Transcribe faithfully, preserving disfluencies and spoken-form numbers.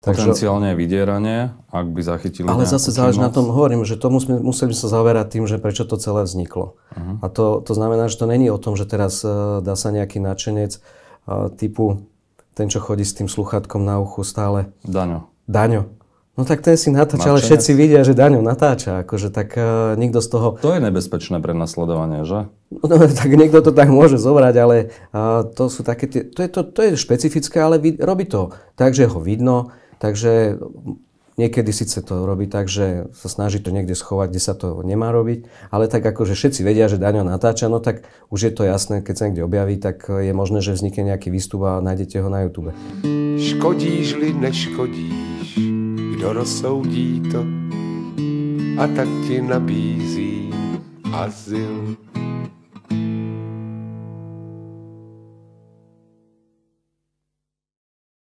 Potenciálne je vydieranie, ak by zachytili ale zase záleží na činnosť. tom, hovorím, že to musíme, museli sa zaoberať tým, že prečo to celé vzniklo. Uh-huh. A to, to znamená, že to není o tom, že teraz uh, dá sa nejaký nadšenec uh, typu ten, čo chodí s tým sluchátkom na uchu stále. Daňo. Daňo. No tak ten si natáča, ale všetci vidia, že Daňo natáča. Akože tak uh, nikto z toho... To je nebezpečné pre nasledovanie, že? No, tak niekto to tak môže zobrať, ale uh, to sú také tie... To je, to, to je špecifické, ale vid, robí to tak, že ho vidno. Takže niekedy síce to robí tak, že sa snaží to niekde schovať, kde sa to nemá robiť, ale tak akože všetci vedia, že Daňo natáča, no tak už je to jasné, keď sa niekde objaví, tak je možné, že vznikne nejaký výstup a nájdete ho na YouTube. Škodíš-li, neškodíš, kdo rozsoudí to, a tak ti nabízím azyl.